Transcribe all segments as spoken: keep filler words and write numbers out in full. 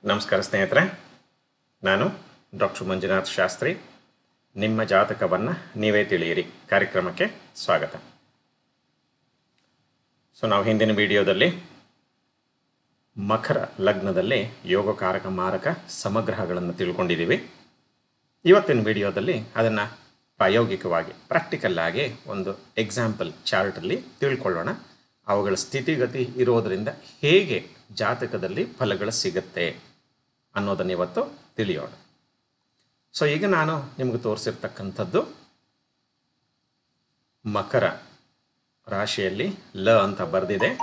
ನಮಸ್ಕಾರ ಸ್ನೇಹಿತರೆ, ನಾನು ಡಾಕ್ಟರ್ ಮಂಜುನಾಥ್ ಶಾಸ್ತ್ರಿ. ನಿಮ್ಮ ಜಾತಕವನ್ನು ನೀವೇ ತಿಳಿಯಿರಿ ಕಾರ್ಯಕ್ರಮಕ್ಕೆ ಸ್ವಾಗತ. ಸೊ ನಾವು ಹಿಂದಿನ ವಿಡಿಯೋದಲ್ಲಿ ಮಕರ ಲಗ್ನದಲ್ಲಿ ಯೋಗಕಾರಕ ಮಾರಕ ಸಮಗ್ರಹಗಳನ್ನು ತಿಳ್ಕೊಂಡಿದ್ದೀವಿ. ಇವತ್ತಿನ ವಿಡಿಯೋದಲ್ಲಿ ಅದನ್ನು ಪ್ರಾಯೋಗಿಕವಾಗಿ ಪ್ರಾಕ್ಟಿಕಲ್ ಆಗಿ ಒಂದು ಎಕ್ಸಾಂಪಲ್ ಚಾರ್ಟಲ್ಲಿ ತಿಳ್ಕೊಳ್ಳೋಣ. ಅವುಗಳ ಸ್ಥಿತಿಗತಿ ಇರೋದರಿಂದ ಹೇಗೆ ಜಾತಕದಲ್ಲಿ ಫಲಗಳು ಸಿಗುತ್ತೆ ಅನ್ನೋದನ್ನು ಇವತ್ತು ತಿಳಿಯೋಣ. ಸೊ ಈಗ ನಾನು ನಿಮಗೆ ತೋರಿಸಿರ್ತಕ್ಕಂಥದ್ದು ಮಕರ ರಾಶಿಯಲ್ಲಿ ಲ ಅಂತ ಬರೆದಿದೆ.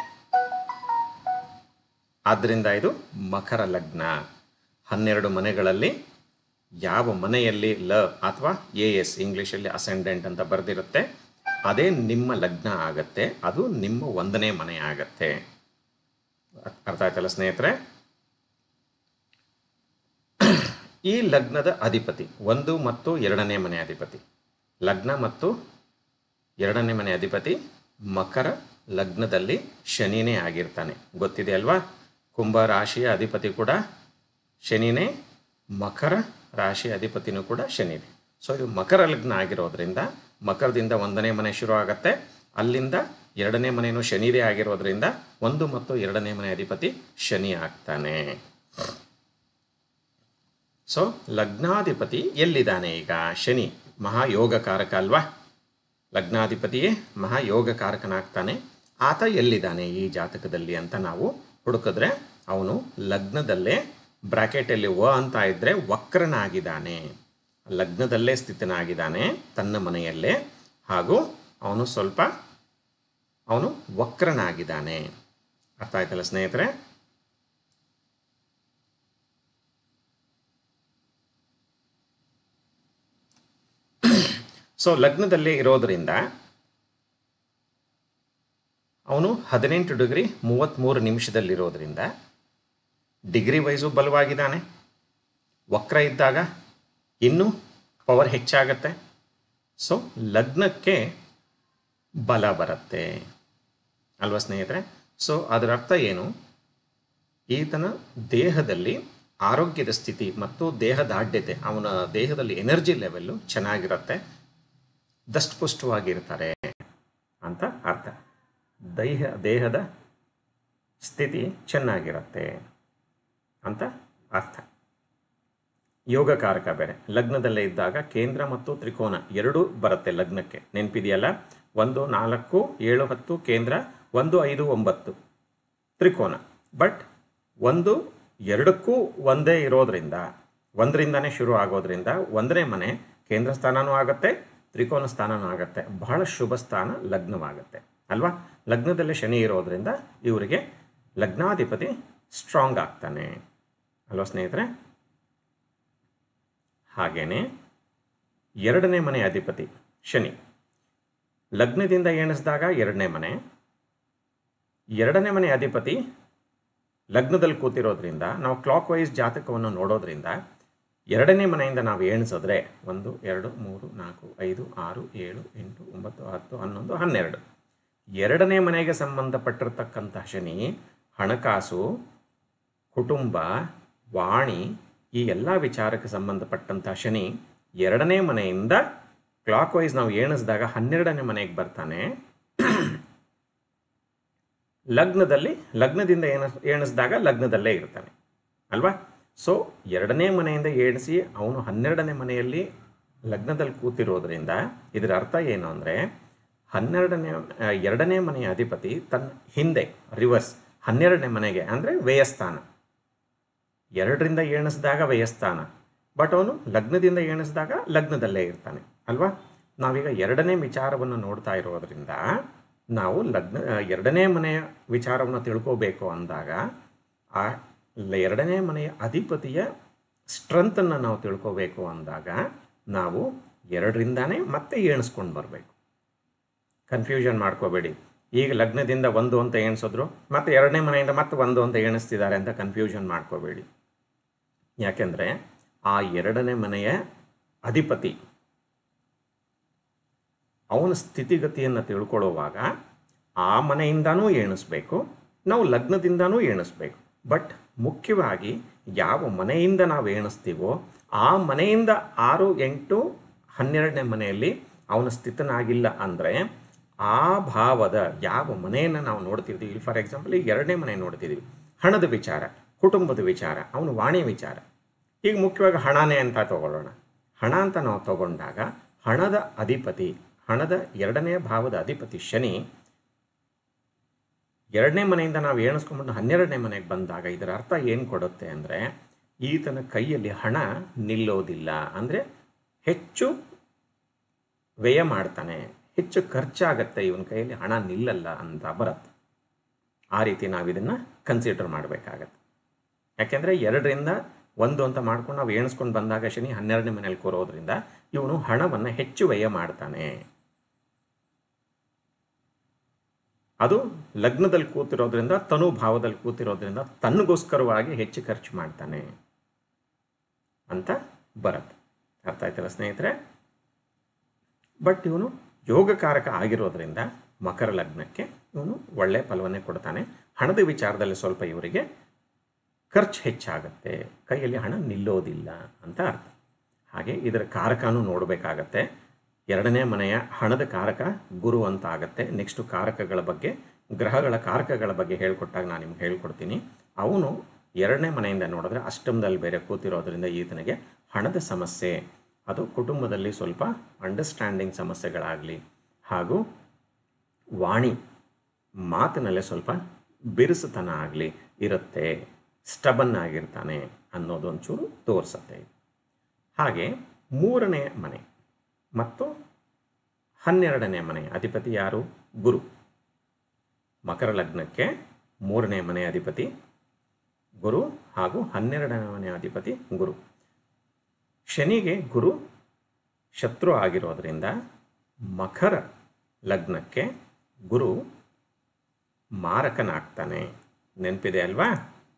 ಆದ್ದರಿಂದ ಇದು ಮಕರ ಲಗ್ನ. ಹನ್ನೆರಡು ಮನೆಗಳಲ್ಲಿ ಯಾವ ಮನೆಯಲ್ಲಿ ಲ ಅಥವಾ ಎ ಎಸ್ ಇಂಗ್ಲೀಷಲ್ಲಿ ಅಸೆಂಡೆಂಟ್ ಅಂತ ಬರೆದಿರುತ್ತೆ ಅದೇ ನಿಮ್ಮ ಲಗ್ನ ಆಗತ್ತೆ. ಅದು ನಿಮ್ಮ ಒಂದನೇ ಮನೆ ಆಗತ್ತೆ. ಅರ್ಥ ಆಯ್ತಲ್ಲ ಸ್ನೇಹಿತರೆ? ಈ ಲಗ್ನದ ಅಧಿಪತಿ ಒಂದು ಮತ್ತು ಎರಡನೇ ಮನೆ ಅಧಿಪತಿ, ಲಗ್ನ ಮತ್ತು ಎರಡನೇ ಮನೆ ಅಧಿಪತಿ ಮಕರ ಲಗ್ನದಲ್ಲಿ ಶನಿನೇ ಆಗಿರ್ತಾನೆ. ಗೊತ್ತಿದೆ ಅಲ್ವಾ? ಕುಂಭ ರಾಶಿಯ ಅಧಿಪತಿ ಕೂಡ ಶನಿನೇ, ಮಕರ ರಾಶಿಯ ಅಧಿಪತಿನೂ ಕೂಡ ಶನಿನೇ. ಸೊ ಇದು ಮಕರ ಲಗ್ನ ಆಗಿರೋದ್ರಿಂದ ಮಕರದಿಂದ ಒಂದನೇ ಮನೆ ಶುರು ಆಗತ್ತೆ. ಅಲ್ಲಿಂದ ಎರಡನೇ ಮನೆಯೂ ಶನಿದೇ ಆಗಿರೋದ್ರಿಂದ ಒಂದು ಮತ್ತು ಎರಡನೇ ಮನೆ ಅಧಿಪತಿ ಶನಿ ಆಗ್ತಾನೆ. ಸೊ ಲಗ್ನಾಧಿಪತಿ ಎಲ್ಲಿದ್ದಾನೆ ಈಗ? ಶನಿ ಮಹಾಯೋಗಕಾರಕ ಅಲ್ವಾ? ಲಗ್ನಾಧಿಪತಿಯೇ ಮಹಾಯೋಗಕಾರಕನಾಗ್ತಾನೆ. ಆತ ಎಲ್ಲಿದ್ದಾನೆ ಈ ಜಾತಕದಲ್ಲಿ ಅಂತ ನಾವು ಹುಡುಕಿದ್ರೆ ಅವನು ಲಗ್ನದಲ್ಲೇ ಬ್ರಾಕೆಟಲ್ಲಿ ವ ಅಂತ ಇದ್ದರೆ ವಕ್ರನಾಗಿದ್ದಾನೆ. ಲಗ್ನದಲ್ಲೇ ಸ್ಥಿತನಾಗಿದ್ದಾನೆ ತನ್ನ ಮನೆಯಲ್ಲೇ, ಹಾಗೂ ಅವನು ಸ್ವಲ್ಪ ಅವನು ವಕ್ರನಾಗಿದ್ದಾನೆ. ಅರ್ಥ ಆಯ್ತಲ್ಲ ಸ್ನೇಹಿತರೆ? ಸೊ ಲಗ್ನದಲ್ಲೇ ಇರೋದರಿಂದ ಅವನು ಹದಿನೆಂಟು ಡಿಗ್ರಿ ಮೂವತ್ತ್ಮೂರು ನಿಮಿಷದಲ್ಲಿರೋದ್ರಿಂದ ಡಿಗ್ರಿ ವೈಸು ಬಲವಾಗಿದ್ದಾನೆ. ವಕ್ರ ಇದ್ದಾಗ ಇನ್ನೂ ಪವರ್ ಹೆಚ್ಚಾಗತ್ತೆ. ಸೊ ಲಗ್ನಕ್ಕೆ ಬಲ ಬರುತ್ತೆ ಅಲ್ವಾ ಸ್ನೇಹಿತರೆ? ಸೊ ಅದರ ಅರ್ಥ ಏನು? ಈತನ ದೇಹದಲ್ಲಿ ಆರೋಗ್ಯದ ಸ್ಥಿತಿ ಮತ್ತು ದೇಹದಾಢ್ಯತೆ, ಅವನ ದೇಹದಲ್ಲಿ ಎನರ್ಜಿ ಲೆವೆಲ್ಲು ಚೆನ್ನಾಗಿರುತ್ತೆ, ದಷ್ಟಪುಷ್ಟವಾಗಿರ್ತಾರೆ ಅಂತ ಅರ್ಥ. ದೇಹ ದೇಹದ ಸ್ಥಿತಿ ಚೆನ್ನಾಗಿರುತ್ತೆ ಅಂತ ಅರ್ಥ. ಯೋಗಕಾರಕ ಬೇರೆ. ಲಗ್ನದಲ್ಲೇ ಇದ್ದಾಗ ಕೇಂದ್ರ ಮತ್ತು ತ್ರಿಕೋನ ಎರಡೂ ಬರುತ್ತೆ ಲಗ್ನಕ್ಕೆ. ನೆನಪಿದೆಯಲ್ಲ? ಒಂದು ನಾಲ್ಕು ಏಳು ಹತ್ತು ಕೇಂದ್ರ, ಒಂದು ಐದು ಒಂಬತ್ತು ತ್ರಿಕೋನ. ಬಟ್ ಒಂದು ಎರಡಕ್ಕೂ ಒಂದೇ ಇರೋದ್ರಿಂದ, ಒಂದರಿಂದನೇ ಶುರು ಆಗೋದ್ರಿಂದ ಒಂದನೇ ಮನೆ ಕೇಂದ್ರ ಸ್ಥಾನನೂ ಆಗುತ್ತೆ, ತ್ರಿಕೋನ ಸ್ಥಾನನೂ ಆಗುತ್ತೆ. ಬಹಳ ಶುಭ ಸ್ಥಾನ ಲಗ್ನವಾಗುತ್ತೆ ಅಲ್ವಾ? ಲಗ್ನದಲ್ಲೇ ಶನಿ ಇರೋದ್ರಿಂದ ಇವರಿಗೆ ಲಗ್ನಾಧಿಪತಿ ಸ್ಟ್ರಾಂಗ್ ಆಗ್ತಾನೆ ಅಲ್ವಾ ಸ್ನೇಹಿತರೆ? ಹಾಗೇನೆ ಎರಡನೇ ಮನೆ ಅಧಿಪತಿ ಶನಿ ಲಗ್ನದಿಂದ ಎಣಿಸಿದಾಗ ಎರಡನೇ ಮನೆ, ಎರಡನೇ ಮನೆ ಅಧಿಪತಿ ಲಗ್ನದಲ್ಲಿ ಕೂತಿರೋದ್ರಿಂದ ನಾವು ಕ್ಲಾಕ್ ವೈಸ್ ಜಾತಕವನ್ನು ನೋಡೋದ್ರಿಂದ ಎರಡನೇ ಮನೆಯಿಂದ ನಾವು ಎಣಿಸಿದ್ರೆ ಒಂದು ಎರಡು ಮೂರು ನಾಲ್ಕು ಐದು ಆರು ಏಳು ಎಂಟು ಒಂಬತ್ತು ಹತ್ತು ಹನ್ನೊಂದು ಹನ್ನೆರಡು, ಎರಡನೇ ಮನೆಗೆ ಸಂಬಂಧಪಟ್ಟಿರ್ತಕ್ಕಂಥ ಶನಿ ಹಣಕಾಸು, ಕುಟುಂಬ, ವಾಣಿ ಈ ಎಲ್ಲ ವಿಚಾರಕ್ಕೆ ಸಂಬಂಧಪಟ್ಟಂಥ ಶನಿ ಎರಡನೇ ಮನೆಯಿಂದ ಕ್ಲಾಕ್ ವೈಸ್ ನಾವು ಎಣಿಸಿದಾಗ ಹನ್ನೆರಡನೇ ಮನೆಗೆ ಬರ್ತಾನೆ. ಲಗ್ನದಲ್ಲಿ ಲಗ್ನದಿಂದ ಎಣ ಎಣಿಸಿದಾಗ ಲಗ್ನದಲ್ಲೇ ಇರ್ತಾನೆ ಅಲ್ವಾ? ಸೊ ಎರಡನೇ ಮನೆಯಿಂದ ಎಣಿಸಿ ಅವನು ಹನ್ನೆರಡನೇ ಮನೆಯಲ್ಲಿ ಲಗ್ನದಲ್ಲಿ ಕೂತಿರೋದ್ರಿಂದ ಇದರ ಅರ್ಥ ಏನು ಅಂದರೆ, ಹನ್ನೆರಡನೇ ಎರಡನೇ ಮನೆಯ ಅಧಿಪತಿ ತನ್ನ ಹಿಂದೆ ರಿವರ್ಸ್ ಹನ್ನೆರಡನೇ ಮನೆಗೆ ಅಂದರೆ ವ್ಯಯಸ್ಥಾನ, ಎರಡರಿಂದ ಎಣಿಸಿದಾಗ ವ್ಯಯಸ್ಥಾನ, ಬಟ್ ಅವನು ಲಗ್ನದಿಂದ ಎಣಿಸಿದಾಗ ಲಗ್ನದಲ್ಲೇ ಇರ್ತಾನೆ ಅಲ್ವಾ? ನಾವೀಗ ಎರಡನೇ ವಿಚಾರವನ್ನು ನೋಡ್ತಾ ಇರೋದ್ರಿಂದ ನಾವು ಲಗ್ನ ಎರಡನೇ ಮನೆಯ ವಿಚಾರವನ್ನು ತಿಳ್ಕೋಬೇಕು ಅಂದಾಗ ಆ ಎರಡನೇ ಮನೆಯ ಅಧಿಪತಿಯ ಸ್ಟ್ರೆಂತನ್ನು ನಾವು ತಿಳ್ಕೋಬೇಕು ಅಂದಾಗ ನಾವು ಎರಡರಿಂದಾನೇ ಮತ್ತೆ ಎಣಿಸ್ಕೊಂಡು ಬರಬೇಕು. ಕನ್ಫ್ಯೂಷನ್ ಮಾಡ್ಕೋಬೇಡಿ. ಈಗ ಲಗ್ನದಿಂದ ಒಂದು ಅಂತ ಎಣಿಸಿದ್ರು, ಮತ್ತು ಎರಡನೇ ಮನೆಯಿಂದ ಮತ್ತೆ ಒಂದು ಅಂತ ಎಣಿಸ್ತಿದ್ದಾರೆ ಅಂತ ಕನ್ಫ್ಯೂಷನ್ ಮಾಡ್ಕೋಬೇಡಿ. ಯಾಕೆಂದರೆ ಆ ಎರಡನೇ ಮನೆಯ ಅಧಿಪತಿ ಅವನ ಸ್ಥಿತಿಗತಿಯನ್ನು ತಿಳ್ಕೊಳ್ಳುವಾಗ ಆ ಮನೆಯಿಂದನೂ ಎಣಿಸ್ಬೇಕು, ನಾವು ಲಗ್ನದಿಂದನೂ ಎಣಿಸ್ಬೇಕು. ಬಟ್ ಮುಖ್ಯವಾಗಿ ಯಾವ ಮನೆಯಿಂದ ನಾವು ಎಣಿಸ್ತೀವೋ ಆ ಮನೆಯಿಂದ ಆರು ಎಂಟು ಹನ್ನೆರಡನೇ ಮನೆಯಲ್ಲಿ ಅವನ ಸ್ಥಿತನಾಗಿಲ್ಲ ಅಂದರೆ ಆ ಭಾವದ ಯಾವ ಮನೆಯನ್ನು ನಾವು ನೋಡ್ತಿರ್ತೀವಿ, ಇಲ್ಲಿ ಫಾರ್ ಎಕ್ಸಾಂಪಲ್ ಈಗ ಎರಡನೇ ಮನೆ ನೋಡ್ತಿದ್ದೀವಿ, ಹಣದ ವಿಚಾರ, ಕುಟುಂಬದ ವಿಚಾರ, ಅವನು ವಾಣಿ ವಿಚಾರ. ಈಗ ಮುಖ್ಯವಾಗಿ ಹಣನೇ ಅಂತ ತಗೊಳ್ಳೋಣ. ಹಣ ಅಂತ ನಾವು ತಗೊಂಡಾಗ ಹಣದ ಅಧಿಪತಿ, ಹಣದ ಎರಡನೇ ಭಾವದ ಅಧಿಪತಿ ಶನಿ ಎರಡನೇ ಮನೆಯಿಂದ ನಾವು ಎಣಿಸ್ಕೊಂಡ್ಬಂದು ಹನ್ನೆರಡನೇ ಮನೆಗೆ ಬಂದಾಗ ಇದರ ಅರ್ಥ ಏನು ಕೊಡುತ್ತೆ ಅಂದರೆ ಈತನ ಕೈಯಲ್ಲಿ ಹಣ ನಿಲ್ಲೋದಿಲ್ಲ, ಅಂದರೆ ಹೆಚ್ಚು ವ್ಯಯ ಮಾಡ್ತಾನೆ, ಹೆಚ್ಚು ಖರ್ಚಾಗತ್ತೆ, ಇವನ ಕೈಯಲ್ಲಿ ಹಣ ನಿಲ್ಲಲ್ಲ ಅಂತ ಬರುತ್ತೆ. ಆ ರೀತಿ ನಾವು ಇದನ್ನು ಕನ್ಸಿಡರ್ ಮಾಡಬೇಕಾಗತ್ತೆ. ಯಾಕೆಂದರೆ ಎರಡರಿಂದ ಒಂದು ಅಂತ ಮಾಡ್ಕೊಂಡು ನಾವು ಎಣಿಸ್ಕೊಂಡು ಬಂದಾಗ ಶನಿ ಹನ್ನೆರಡನೇ ಮನೆಯಲ್ಲಿ ಕೂರೋದ್ರಿಂದ ಇವನು ಹಣವನ್ನು ಹೆಚ್ಚು ವ್ಯಯ ಮಾಡ್ತಾನೆ. ಅದು ಲಗ್ನದಲ್ಲಿ ಕೂತಿರೋದ್ರಿಂದ, ತನು ಭಾವದಲ್ಲಿ ಕೂತಿರೋದ್ರಿಂದ ತನ್ನಗೋಸ್ಕರವಾಗಿ ಹೆಚ್ಚು ಖರ್ಚು ಮಾಡ್ತಾನೆ ಅಂತ ಬರುತ್ತೆ. ಅರ್ಥ ಆಯ್ತಲ್ಲ ಸ್ನೇಹಿತರೆ? ಬಟ್ ಇವನು ಯೋಗಕಾರಕ ಆಗಿರೋದ್ರಿಂದ ಮಕರ ಲಗ್ನಕ್ಕೆ ಇವನು ಒಳ್ಳೆಯ ಫಲವನ್ನೇ ಕೊಡ್ತಾನೆ. ಹಣದ ವಿಚಾರದಲ್ಲಿ ಸ್ವಲ್ಪ ಇವರಿಗೆ ಖರ್ಚು ಹೆಚ್ಚಾಗುತ್ತೆ, ಕೈಯಲ್ಲಿ ಹಣ ನಿಲ್ಲೋದಿಲ್ಲ ಅಂತ ಅರ್ಥ. ಹಾಗೆ ಇದರ ಕಾರಕನೂ ನೋಡಬೇಕಾಗತ್ತೆ. ಎರಡನೇ ಮನೆಯ ಹಣದ ಕಾರಕ ಗುರು ಅಂತ ಆಗುತ್ತೆ. ನೆಕ್ಸ್ಟು ಕಾರಕಗಳ ಬಗ್ಗೆ, ಗ್ರಹಗಳ ಕಾರಕಗಳ ಬಗ್ಗೆ ಹೇಳ್ಕೊಟ್ಟಾಗ ನಾನು ನಿಮ್ಗೆ ಹೇಳ್ಕೊಡ್ತೀನಿ. ಅವನು ಎರಡನೇ ಮನೆಯಿಂದ ನೋಡಿದ್ರೆ ಅಷ್ಟಮದಲ್ಲಿ ಬೇರೆ ಕೂತಿರೋದ್ರಿಂದ ಈತನಿಗೆ ಹಣದ ಸಮಸ್ಯೆ, ಅದು ಕುಟುಂಬದಲ್ಲಿ ಸ್ವಲ್ಪ ಅಂಡರ್ಸ್ಟ್ಯಾಂಡಿಂಗ್ ಸಮಸ್ಯೆಗಳಾಗಲಿ ಹಾಗೂ ವಾಣಿ ಮಾತಿನಲ್ಲೇ ಸ್ವಲ್ಪ ಬಿರುಸುತನ ಆಗಲಿ ಇರುತ್ತೆ, ಸ್ಟಬನ್ ಆಗಿರ್ತಾನೆ ಅನ್ನೋದೊಂಚೂರು ತೋರಿಸುತ್ತೆ. ಹಾಗೆ ಮೂರನೇ ಮನೆ ಮತ್ತು ಹನ್ನೆರಡನೇ ಮನೆ ಅಧಿಪತಿ ಯಾರು? ಗುರು. ಮಕರ ಲಗ್ನಕ್ಕೆ ಮೂರನೇ ಮನೆ ಅಧಿಪತಿ ಗುರು ಹಾಗೂ ಹನ್ನೆರಡನೇ ಮನೆ ಅಧಿಪತಿ ಗುರು. ಶನಿಗೆ ಗುರು ಶತ್ರು ಆಗಿರೋದ್ರಿಂದ ಮಕರ ಲಗ್ನಕ್ಕೆ ಗುರು ಮಾರಕನಾಗ್ತಾನೆ. ನೆನಪಿದೆ ಅಲ್ವಾ?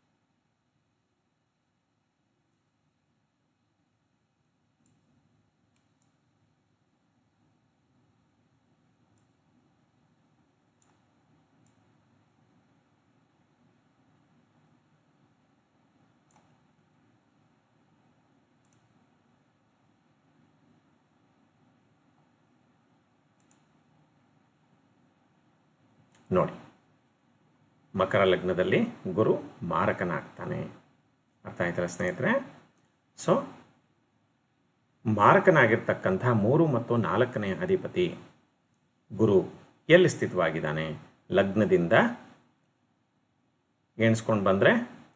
ನೋಡಿ, ಮಕರ ಲಗ್ನದಲ್ಲಿ ಗುರು ಮಾರಕನಾಗ್ತಾನೆ. ಅರ್ಥ ಆಯ್ತಲ್ಲ ಸ್ನೇಹಿತರೆ? ಸೊ ಮಾರಕನಾಗಿರ್ತಕ್ಕಂಥ ಮೂರು ಮತ್ತು ನಾಲ್ಕನೇ ಅಧಿಪತಿ ಗುರು ಎಲ್ಲಿ ಸ್ಥಿತವಾಗಿದ್ದಾನೆ? ಲಗ್ನದಿಂದ ಎಣಿಸ್ಕೊಂಡು ಬಂದರೆ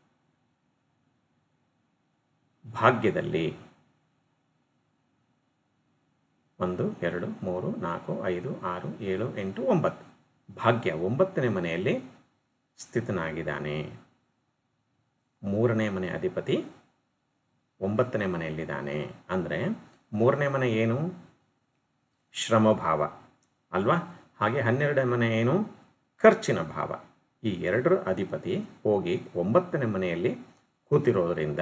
ಭಾಗ್ಯದಲ್ಲಿ. ಒಂದು ಎರಡು ಮೂರು ನಾಲ್ಕು ಐದು ಆರು ಏಳು ಎಂಟು ಒಂಬತ್ತು, ಭಾಗ್ಯ ಒಂಬತ್ತನೇ ಮನೆಯಲ್ಲಿ ಸ್ಥಿತನಾಗಿದ್ದಾನೆ. ಮೂರನೇ ಮನೆ ಅಧಿಪತಿ ಒಂಬತ್ತನೇ ಮನೆಯಲ್ಲಿದ್ದಾನೆ. ಅಂದರೆ ಮೂರನೇ ಮನೆ ಏನು? ಶ್ರಮಭಾವ ಅಲ್ವಾ? ಹಾಗೆ ಹನ್ನೆರಡನೇ ಮನೆ ಏನು? ಖರ್ಚಿನ ಭಾವ. ಈ ಎರಡರ ಅಧಿಪತಿ ಹೋಗಿ ಒಂಬತ್ತನೇ ಮನೆಯಲ್ಲಿ ಕೂತಿರೋದ್ರಿಂದ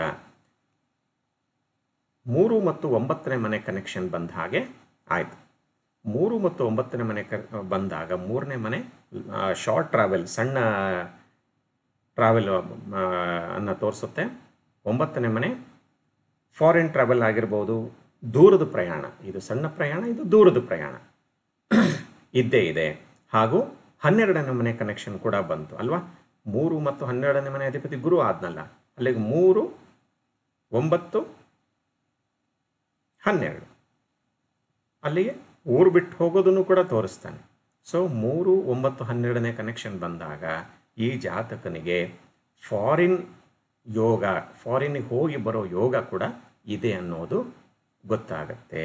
ಮೂರು ಮತ್ತು ಒಂಬತ್ತನೇ ಮನೆ ಕನೆಕ್ಷನ್ ಬಂದ ಹಾಗೆ ಆಯಿತು. ಮೂರು ಮತ್ತು ಒಂಬತ್ತನೇ ಮನೆ ಕ ಬಂದಾಗ ಮೂರನೇ ಮನೆ ಶಾರ್ಟ್ ಟ್ರಾವೆಲ್, ಸಣ್ಣ ಟ್ರಾವೆಲ್ ಅನ್ನು ತೋರಿಸುತ್ತೆ. ಒಂಬತ್ತನೇ ಮನೆ ಫಾರಿನ್ ಟ್ರಾವೆಲ್ ಆಗಿರ್ಬೋದು, ದೂರದ ಪ್ರಯಾಣ. ಇದು ಸಣ್ಣ ಪ್ರಯಾಣ, ಇದು ದೂರದ ಪ್ರಯಾಣ ಇದ್ದೇ ಇದೆ. ಹಾಗೂ ಹನ್ನೆರಡನೇ ಮನೆ ಕನೆಕ್ಷನ್ ಕೂಡ ಬಂತು ಅಲ್ವಾ? ಮೂರು ಮತ್ತು ಹನ್ನೆರಡನೇ ಮನೆ ಅಧಿಪತಿ ಗುರು ಆದ್ನಲ್ಲ, ಅಲ್ಲಿಗೆ ಮೂರು ಒಂಬತ್ತು ಹನ್ನೆರಡು, ಅಲ್ಲಿಗೆ ಊರು ಬಿಟ್ಟು ಹೋಗೋದನ್ನು ಕೂಡ ತೋರಿಸ್ತಾನೆ. ಸೊ ಮೂರು ಒಂಬತ್ತು ಹನ್ನೆರಡನೇ ಕನೆಕ್ಷನ್ ಬಂದಾಗ ಈ ಜಾತಕನಿಗೆ ಫಾರಿನ್ ಯೋಗ, ಫಾರಿನ್ಗೆ ಹೋಗಿ ಬರೋ ಯೋಗ ಕೂಡ ಇದೆ ಅನ್ನೋದು ಗೊತ್ತಾಗತ್ತೆ.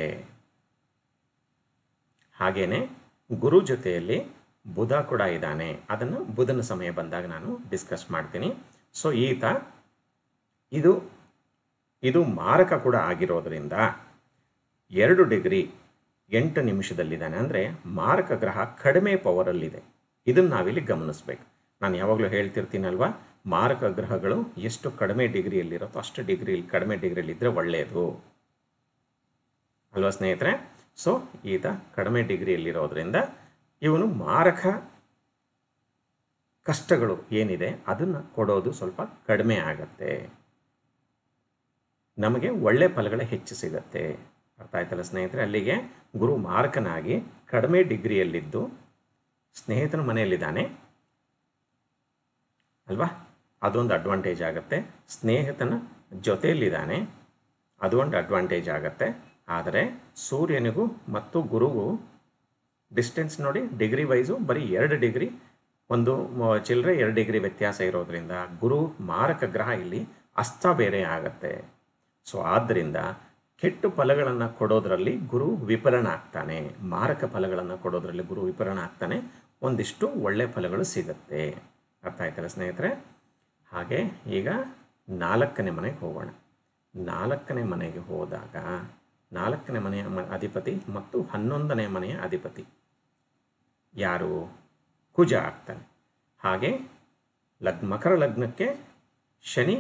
ಹಾಗೇನೆ ಗುರು ಜೊತೆಯಲ್ಲಿ ಬುಧ ಕೂಡ ಇದ್ದಾನೆ. ಅದನ್ನು ಬುಧನ ಸಮಯ ಬಂದಾಗ ನಾನು ಡಿಸ್ಕಸ್ ಮಾಡ್ತೀನಿ. ಸೊ ಈತ ಇದು ಇದು ಮಾರಕ ಕೂಡ ಆಗಿರೋದ್ರಿಂದ ಎರಡು ಡಿಗ್ರಿ ಎಂಟು ನಿಮಿಷದಲ್ಲಿದ್ದಾನೆ. ಅಂದರೆ ಮಾರಕ ಗ್ರಹ ಕಡಿಮೆ ಪವರಲ್ಲಿದೆ. ಇದನ್ನು ನಾವಿಲ್ಲಿ ಗಮನಿಸ್ಬೇಕು. ನಾನು ಯಾವಾಗಲೂ ಹೇಳ್ತಿರ್ತೀನಲ್ವ, ಮಾರಕ ಗ್ರಹಗಳು ಎಷ್ಟು ಕಡಿಮೆ ಡಿಗ್ರಿಯಲ್ಲಿರುತ್ತೋ ಅಷ್ಟು ಡಿಗ್ರಿ ಕಡಿಮೆ ಡಿಗ್ರಿಯಲ್ಲಿದ್ದರೆ ಒಳ್ಳೆಯದು ಅಲ್ವಾ ಸ್ನೇಹಿತರೆ? ಸೊ ಈತ ಕಡಿಮೆ ಡಿಗ್ರಿಯಲ್ಲಿರೋದ್ರಿಂದ ಇವನು ಮಾರಕ ಕಷ್ಟಗಳು ಏನಿದೆ ಅದನ್ನು ಕೊಡೋದು ಸ್ವಲ್ಪ ಕಡಿಮೆ ಆಗತ್ತೆ. ನಮಗೆ ಒಳ್ಳೆ ಫಲಗಳು ಹೆಚ್ಚು ಸಿಗುತ್ತೆ. ಅರ್ಥ ಆಯ್ತಲ್ಲ ಸ್ನೇಹಿತರೆ? ಅಲ್ಲಿಗೆ ಗುರು ಮಾರಕನಾಗಿ ಕಡಿಮೆ ಡಿಗ್ರಿಯಲ್ಲಿದ್ದು ಸ್ನೇಹಿತನ ಮನೆಯಲ್ಲಿದ್ದಾನೆ ಅಲ್ವಾ, ಅದೊಂದು ಅಡ್ವಾಂಟೇಜ್ ಆಗುತ್ತೆ. ಸ್ನೇಹಿತನ ಜೊತೆಯಲ್ಲಿದ್ದಾನೆ, ಅದೊಂದು ಅಡ್ವಾಂಟೇಜ್ ಆಗುತ್ತೆ. ಆದರೆ ಸೂರ್ಯನಿಗೂ ಮತ್ತು ಗುರುಗೂ ಡಿಸ್ಟೆನ್ಸ್ ನೋಡಿ, ಡಿಗ್ರಿ ವೈಸು ಬರೀ ಎರಡು ಡಿಗ್ರಿ, ಒಂದು ಚಿಲ್ಲರೆ ಎರಡು ಡಿಗ್ರಿ ವ್ಯತ್ಯಾಸ ಇರೋದ್ರಿಂದ ಗುರು ಮಾರಕ ಗ್ರಹ ಇಲ್ಲಿ ಅಸ್ತ ಬೇರೆ ಆಗುತ್ತೆ. ಸೊ ಆದ್ದರಿಂದ ಕೆಟ್ಟ ಫಲಗಳನ್ನು ಕೊಡೋದರಲ್ಲಿ ಗುರು ವಿಫಲನ ಆಗ್ತಾನೆ, ಮಾರಕ ಫಲಗಳನ್ನು ಕೊಡೋದರಲ್ಲಿ ಗುರು ವಿಫಲನ ಆಗ್ತಾನೆ, ಒಂದಿಷ್ಟು ಒಳ್ಳೆ ಫಲಗಳು ಸಿಗುತ್ತೆ. ಅರ್ಥ ಆಯ್ತಲ್ಲ ಸ್ನೇಹಿತರೆ? ಹಾಗೆ ಈಗ ನಾಲ್ಕನೇ ಮನೆಗೆ ಹೋಗೋಣ. ನಾಲ್ಕನೇ ಮನೆಗೆ ಹೋದಾಗ ನಾಲ್ಕನೇ ಮನೆಯ ಅಧಿಪತಿ ಮತ್ತು ಹನ್ನೊಂದನೇ ಮನೆಯ ಅಧಿಪತಿ ಯಾರು? ಕುಜ ಆಗ್ತಾನೆ. ಹಾಗೆ ಲಗ್ ಮಕರ ಲಗ್ನಕ್ಕೆ ಶನಿ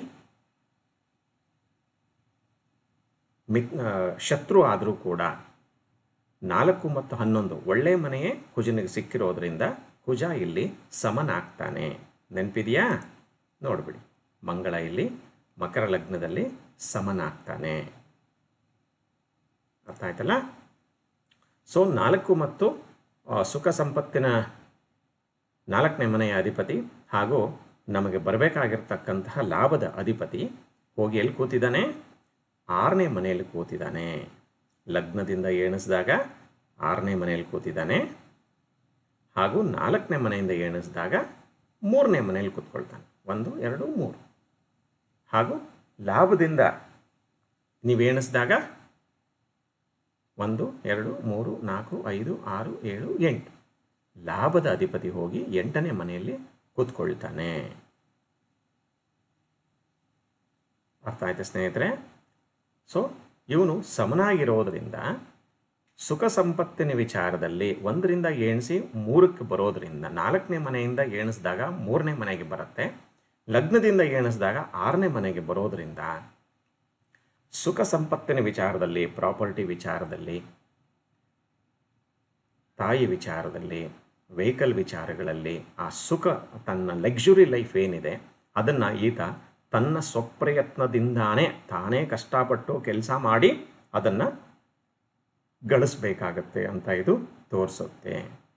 ಮಿತ್ ಶತ್ರು ಆದರೂ ಕೂಡ ನಾಲ್ಕು ಮತ್ತು ಹನ್ನೊಂದು ಒಳ್ಳೆಯ ಮನೆಯೇ ಕುಜನಿಗೆ ಸಿಕ್ಕಿರೋದ್ರಿಂದ ಕುಜ ಇಲ್ಲಿ ಸಮನಾಗ್ತಾನೆ. ನೆನಪಿದೆಯಾ? ನೋಡ್ಬಿಡಿ, ಮಂಗಳ ಇಲ್ಲಿ ಮಕರ ಲಗ್ನದಲ್ಲಿ ಸಮನಾಗ್ತಾನೆ. ಅರ್ಥ ಆಯ್ತಲ್ಲ? ಸೊ ನಾಲ್ಕು ಮತ್ತು ಸುಖ ಸಂಪತ್ತಿನ ನಾಲ್ಕನೇ ಮನೆಯ ಅಧಿಪತಿ ಹಾಗೂ ನಮಗೆ ಬರಬೇಕಾಗಿರ್ತಕ್ಕಂತಹ ಲಾಭದ ಅಧಿಪತಿ ಹೋಗಿ ಎಲ್ಲಿ ಕೂತಿದ್ದಾನೆ? ಆರನೇ ಮನೆಯಲ್ಲಿ ಕೂತಿದ್ದಾನೆ. ಲಗ್ನದಿಂದ ಎಣಿಸಿದಾಗ ಆರನೇ ಮನೆಯಲ್ಲಿ ಕೂತಿದ್ದಾನೆ, ಹಾಗೂ ನಾಲ್ಕನೇ ಮನೆಯಿಂದ ಎಣಿಸಿದಾಗ ಮೂರನೇ ಮನೆಯಲ್ಲಿ ಕೂತ್ಕೊಳ್ತಾನೆ. ಒಂದು ಎರಡು ಮೂರು. ಹಾಗೂ ಲಾಭದಿಂದ ನೀವು ಎಣಿಸಿದಾಗ ಒಂದು ಎರಡು ಮೂರು ನಾಲ್ಕು ಐದು ಆರು ಏಳು ಎಂಟು. ಲಾಭದ ಅಧಿಪತಿ ಹೋಗಿ ಎಂಟನೇ ಮನೆಯಲ್ಲಿ ಕೂತ್ಕೊಳ್ತಾನೆ. ಅರ್ಥ ಆಯ್ತಾ ಸ್ನೇಹಿತರೆ? ಸೊ ಇವನು ಸಮನಾಗಿರೋದರಿಂದ ಸುಖ ಸಂಪತ್ತಿನ ವಿಚಾರದಲ್ಲಿ ಒಂದರಿಂದ ಎಣಿಸಿ ಮೂರಕ್ಕೆ ಬರೋದರಿಂದ ನಾಲ್ಕನೇ ಮನೆಯಿಂದ ಎಣಿಸಿದಾಗ ಮೂರನೇ ಮನೆಗೆ ಬರುತ್ತೆ. ಲಗ್ನದಿಂದ ಎಣಿಸಿದಾಗ ಆರನೇ ಮನೆಗೆ ಬರೋದರಿಂದ ಸುಖ ಸಂಪತ್ತಿನ ವಿಚಾರದಲ್ಲಿ, ಪ್ರಾಪರ್ಟಿ ವಿಚಾರದಲ್ಲಿ, ತಾಯಿ ವಿಚಾರದಲ್ಲಿ, ವೆಹಿಕಲ್ ವಿಚಾರಗಳಲ್ಲಿ ಆ ಸುಖ, ತನ್ನ ಲಕ್ಸುರಿ ಲೈಫ್ ಏನಿದೆ ಅದನ್ನು ಈತ ತನ್ನ ಸ್ವಪ್ರಯತ್ನದಿಂದಾನೇ ತಾನೇ ಕಷ್ಟಪಟ್ಟು ಕೆಲಸ ಮಾಡಿ ಅದನ್ನು ಗಳಿಸ್ಬೇಕಾಗತ್ತೆ ಅಂತ ಇದು ತೋರಿಸುತ್ತೆ.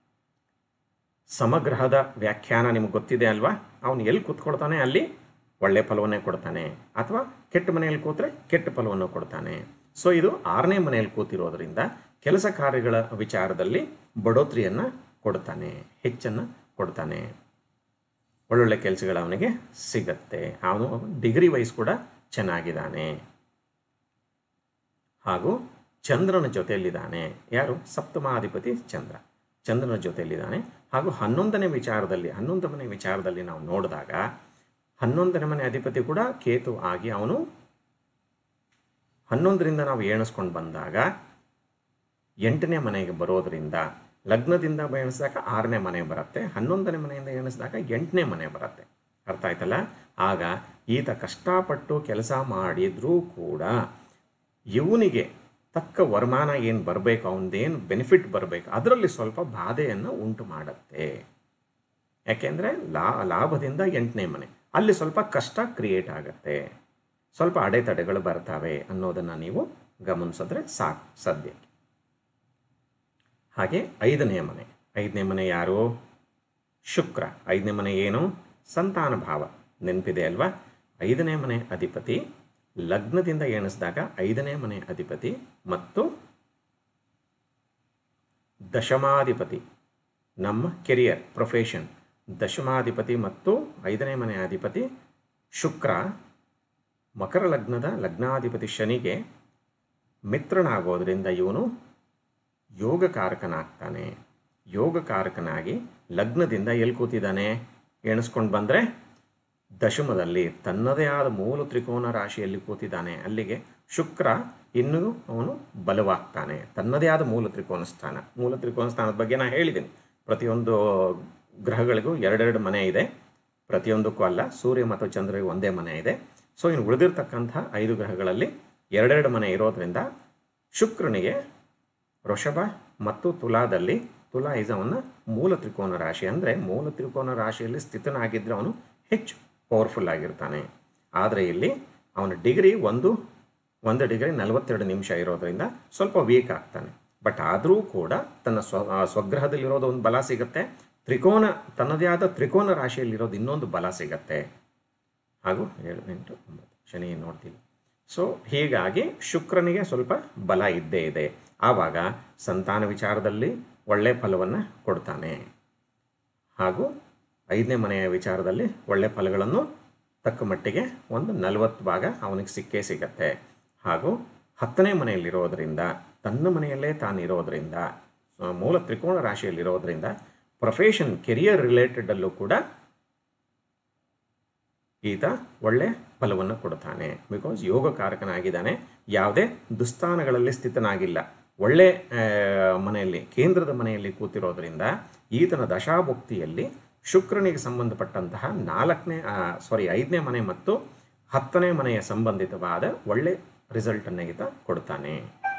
ಸಮಗ್ರಹದ ವ್ಯಾಖ್ಯಾನ ನಿಮಗೆ ಗೊತ್ತಿದೆ ಅಲ್ವಾ? ಅವನು ಎಲ್ಲಿ ಕೂತ್ಕೊಳ್ತಾನೆ ಅಲ್ಲಿ ಒಳ್ಳೆ ಫಲವನ್ನೇ ಕೊಡ್ತಾನೆ, ಅಥವಾ ಕೆಟ್ಟ ಮನೆಯಲ್ಲಿ ಕೂತ್ರೆ ಕೆಟ್ಟ ಫಲವನ್ನು ಕೊಡ್ತಾನೆ. ಸೊ ಇದು ಆರನೇ ಮನೆಯಲ್ಲಿ ಕೂತಿರೋದ್ರಿಂದ ಕೆಲಸ ಕಾರ್ಯಗಳ ವಿಚಾರದಲ್ಲಿ ಬಡೋತ್ರಿಯನ್ನು ಕೊಡ್ತಾನೆ, ಹೆಚ್ಚನ್ನು ಕೊಡ್ತಾನೆ, ಒಳ್ಳೊಳ್ಳೆ ಕೆಲಸಗಳು ಅವನಿಗೆ ಸಿಗತ್ತೆ. ಅವನು ಡಿಗ್ರಿ ವೈಸ್ ಕೂಡ ಚೆನ್ನಾಗಿದ್ದಾನೆ. ಹಾಗೂ ಚಂದ್ರನ ಜೊತೆಯಲ್ಲಿದ್ದಾನೆ. ಯಾರು? ಸಪ್ತಮಾಧಿಪತಿ ಚಂದ್ರ ಚಂದ್ರನ ಜೊತೆಯಲ್ಲಿದ್ದಾನೆ. ಹಾಗೂ ಹನ್ನೊಂದನೇ ವಿಚಾರದಲ್ಲಿ ಹನ್ನೊಂದು ಮನೆ ವಿಚಾರದಲ್ಲಿ ನಾವು ನೋಡಿದಾಗ ಹನ್ನೊಂದನೇ ಮನೆ ಅಧಿಪತಿ ಕೂಡ ಕೇತು ಆಗಿ ಅವನು ಹನ್ನೊಂದರಿಂದ ನಾವು ಎಣಿಸ್ಕೊಂಡು ಬಂದಾಗ ಎಂಟನೇ ಮನೆಗೆ ಬರೋದರಿಂದ ಲಗ್ನದಿಂದ ಎಣಿಸಿದಾಗ ಆರನೇ ಮನೆ ಬರುತ್ತೆ, ಹನ್ನೊಂದನೇ ಮನೆಯಿಂದ ಎಣಿಸಿದಾಗ ಎಂಟನೇ ಮನೆ ಬರುತ್ತೆ. ಅರ್ಥ ಆಯ್ತಲ್ಲ? ಆಗ ಈತ ಕಷ್ಟಪಟ್ಟು ಕೆಲಸ ಮಾಡಿದ್ರೂ ಕೂಡ ಇವನಿಗೆ ತಕ್ಕ ವರಮಾನ ಏನು ಬರಬೇಕು, ಅವನದೇನು ಬೆನಿಫಿಟ್ ಬರಬೇಕು, ಅದರಲ್ಲಿ ಸ್ವಲ್ಪ ಬಾಧೆಯನ್ನು ಉಂಟು ಮಾಡುತ್ತೆ. ಯಾಕೆಂದರೆ ಲಾ ಲಾಭದಿಂದ ಎಂಟನೇ ಮನೆ, ಅಲ್ಲಿ ಸ್ವಲ್ಪ ಕಷ್ಟ ಕ್ರಿಯೇಟ್ ಆಗುತ್ತೆ, ಸ್ವಲ್ಪ ಅಡೆತಡೆಗಳು ಬರ್ತವೆ ಅನ್ನೋದನ್ನು ನೀವು ಗಮನಿಸಿದ್ರೆ ಸಾಕು ಸದ್ಯಕ್ಕೆ. ಹಾಗೆ ಐದನೇ ಮನೆ ಐದನೇ ಮನೆ ಯಾರು? ಶುಕ್ರ. ಐದನೇ ಮನೆ ಏನು? ಸಂತಾನ ಭಾವ. ನೆನಪಿದೆ ಅಲ್ವಾ? ಐದನೇ ಮನೆ ಅಧಿಪತಿ ಲಗ್ನದಿಂದ ಎಣಿಸಿದಾಗ ಐದನೇ ಮನೆ ಅಧಿಪತಿ ಮತ್ತು ದಶಮಾಧಿಪತಿ, ನಮ್ಮ ಕೆರಿಯರ್ ಪ್ರೊಫೆಷನ್, ದಶಮಾಧಿಪತಿ ಮತ್ತು ಐದನೇ ಮನೆ ಅಧಿಪತಿ ಶುಕ್ರ ಮಕರ ಲಗ್ನದ ಲಗ್ನಾಧಿಪತಿ ಶನಿಗೆ ಮಿತ್ರನಾಗೋದ್ರಿಂದ ಇವನು ಯೋಗಕಾರಕನಾಗ್ತಾನೆ. ಯೋಗಕಾರಕನಾಗಿ ಲಗ್ನದಿಂದ ಎಲ್ಲಿ ಕೂತಿದ್ದಾನೆ ಎಣಿಸ್ಕೊಂಡು ಬಂದರೆ ದಶಮದಲ್ಲಿ ತನ್ನದೇ ಆದ ಮೂಲ ತ್ರಿಕೋನ ರಾಶಿಯಲ್ಲಿ ಕೂತಿದ್ದಾನೆ. ಅಲ್ಲಿಗೆ ಶುಕ್ರ ಇನ್ನೂ ಅವನು ಬಲವಾಗ್ತಾನೆ, ತನ್ನದೇ ಆದ ಮೂಲ ತ್ರಿಕೋನ ಸ್ಥಾನ. ಮೂಲ ತ್ರಿಕೋನ ಸ್ಥಾನದ ಬಗ್ಗೆ ನಾನು ಹೇಳಿದ್ದೀನಿ. ಪ್ರತಿಯೊಂದು ಗ್ರಹಗಳಿಗೂ ಎರಡೆರಡು ಮನೆ ಇದೆ, ಪ್ರತಿಯೊಂದಕ್ಕೂ ಅಲ್ಲ. ಸೂರ್ಯ ಮತ್ತು ಚಂದ್ರರಿಗೆ ಒಂದೇ ಮನೆ ಇದೆ. ಸೊ ಇನ್ನು ಉಳಿದಿರ್ತಕ್ಕಂಥ ಐದು ಗ್ರಹಗಳಲ್ಲಿ ಎರಡೆರಡು ಮನೆ ಇರೋದ್ರಿಂದ ಶುಕ್ರನಿಗೆ ವೃಷಭ ಮತ್ತು ತುಲಾದಲ್ಲಿ, ತುಲಾ ಇಸ್ ಅವನ ಮೂಲ ತ್ರಿಕೋನ ರಾಶಿ. ಅಂದರೆ ಮೂಲ ತ್ರಿಕೋನ ರಾಶಿಯಲ್ಲಿ ಸ್ಥಿತನಾಗಿದ್ದರೆ ಅವನು ಹೆಚ್ಚು ಪವರ್ಫುಲ್ ಆಗಿರ್ತಾನೆ. ಆದರೆ ಇಲ್ಲಿ ಅವನ ಡಿಗ್ರಿ ಒಂದು ಒಂದು ಡಿಗ್ರಿ ನಲವತ್ತೆರಡು ನಿಮಿಷ ಇರೋದರಿಂದ ಸ್ವಲ್ಪ ವೀಕ್ ಆಗ್ತಾನೆ. ಬಟ್ ಆದರೂ ಕೂಡ ತನ್ನ ಸ್ವ ಸ್ವಗ್ರಹದಲ್ಲಿರೋದು ಒಂದು ಬಲ ಸಿಗುತ್ತೆ, ತ್ರಿಕೋನ ತನ್ನದೇ ಆದ ತ್ರಿಕೋನ ರಾಶಿಯಲ್ಲಿರೋದು ಇನ್ನೊಂದು ಬಲ ಸಿಗತ್ತೆ. ಹಾಗೂ ಏಳು ಎಂಟು ಒಂಬತ್ತು ಶನಿ ನೋಡ್ತೀವಿ. ಸೊ ಹೀಗಾಗಿ ಶುಕ್ರನಿಗೆ ಸ್ವಲ್ಪ ಬಲ ಇದ್ದೇ ಇದೆ. ಆವಾಗ ಸಂತಾನ ವಿಚಾರದಲ್ಲಿ ಒಳ್ಳೆಯ ಫಲವನ್ನು ಕೊಡ್ತಾನೆ. ಹಾಗೂ ಐದನೇ ಮನೆಯ ವಿಚಾರದಲ್ಲಿ ಒಳ್ಳೆಯ ಫಲಗಳನ್ನು ತಕ್ಕ ಮಟ್ಟಿಗೆ ಒಂದು ನಲವತ್ತು ಭಾಗ ಅವನಿಗೆ ಸಿಕ್ಕೇ ಸಿಗತ್ತೆ. ಹಾಗೂ ಹತ್ತನೇ ಮನೆಯಲ್ಲಿರೋದರಿಂದ, ತನ್ನ ಮನೆಯಲ್ಲೇ ತಾನಿರೋದರಿಂದ, ಮೂಲ ತ್ರಿಕೋಣ ರಾಶಿಯಲ್ಲಿರೋದರಿಂದ ಪ್ರೊಫೆಷನ್ ಕೆರಿಯರ್ ರಿಲೇಟೆಡಲ್ಲೂ ಕೂಡ ಈತ ಒಳ್ಳೆ ಫಲವನ್ನು ಕೊಡ್ತಾನೆ. ಬಿಕಾಸ್ ಯೋಗಕಾರಕನಾಗಿದ್ದಾನೆ, ಯಾವುದೇ ದುಸ್ಥಾನಗಳಲ್ಲಿ ಸ್ಥಿತನಾಗಿಲ್ಲ, ಒಳ್ಳೆ ಮನೆಯಲ್ಲಿ ಕೇಂದ್ರದ ಮನೆಯಲ್ಲಿ ಕೂತಿರೋದ್ರಿಂದ ಈತನ ದಶಾಭುಕ್ತಿಯಲ್ಲಿ ಶುಕ್ರನಿಗೆ ಸಂಬಂಧಪಟ್ಟಂತಹ ನಾಲ್ಕನೇ ಸಾರಿ ಐದನೇ ಮನೆ ಮತ್ತು ಹತ್ತನೇ ಮನೆಯ ಸಂಬಂಧಿತವಾದ ಒಳ್ಳೆ ರಿಸಲ್ಟನ್ನು ಈತ ಕೊಡ್ತಾನೆ.